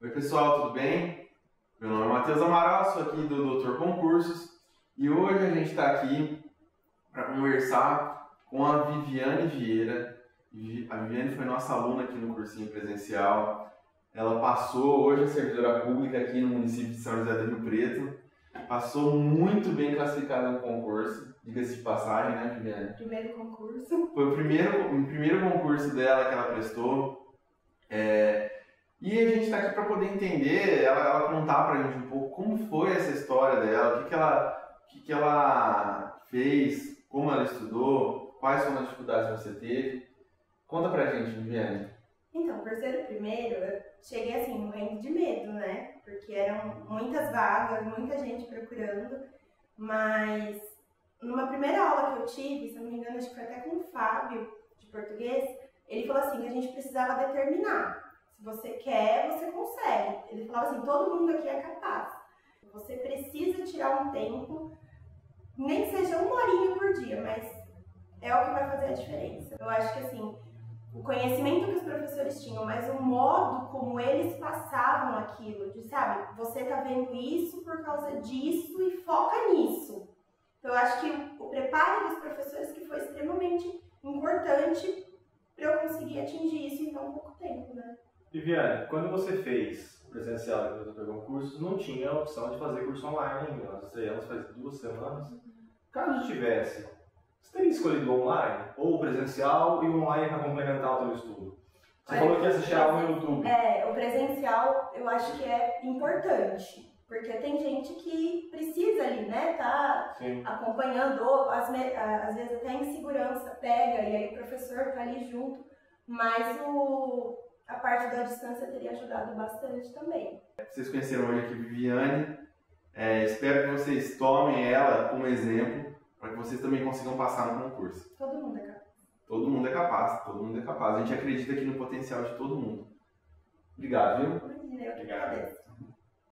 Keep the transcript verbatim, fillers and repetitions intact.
Oi pessoal, tudo bem? Meu nome é Matheus Amaral, sou aqui do doutor Concursos e hoje a gente está aqui para conversar com a Viviane Vieira. A Viviane foi nossa aluna aqui no cursinho presencial. Ela passou, hoje é servidora pública aqui no município de São José do Rio Preto. Passou muito bem classificada no concurso, diga-se de passagem, né, Viviane? Primeiro concurso. Foi o primeiro, o primeiro concurso dela que ela prestou. É, e a gente está aqui para poder entender, ela, ela contar para a gente um pouco como foi essa história dela, o que, que, ela, o que, que ela fez, como ela estudou, quais foram as dificuldades que você teve. Conta pra gente, Viviane. Então, por ser o primeiro, eu cheguei assim, morrendo de medo, né? Porque eram muitas vagas, muita gente procurando, mas numa primeira aula que eu tive, se não me engano, acho que foi até com o Fábio, de português, ele falou assim, que a gente precisava determinar. Se você quer, você consegue. Ele falava assim, todo mundo aqui é capaz. Você precisa tirar um tempo, nem que seja uma horinha por dia, mas é o que vai fazer a diferença. Eu acho que assim, o conhecimento que os professores tinham, mas o modo como eles passavam aquilo, de sabe, você tá vendo isso por causa disso e foca nisso. Então eu acho que o preparo dos professores que foi extremamente importante para eu conseguir atingir isso em tão pouco tempo, né? Viviane, quando você fez o presencial do doutor Concursos, não tinha a opção de fazer curso online ainda. Nós estreamos faz duas semanas. Caso tivesse, você teria escolhido o online ou o presencial e o online para complementar o seu estudo? Você Olha, falou que ia assistir aula no YouTube. É, o presencial eu acho que é importante, porque tem gente que precisa ali, né, tá Sim. acompanhando, ou às, às vezes até em segurança pega e aí o professor tá ali junto, mas o, a parte da distância teria ajudado bastante também. Vocês conheceram hoje aqui a Viviane, é, espero que vocês tomem ela como exemplo para que vocês também consigam passar no concurso. Todo mundo é capaz. Todo mundo é capaz, todo mundo é capaz. A gente acredita aqui no potencial de todo mundo. Obrigado, viu? Imagina, eu que agradeço.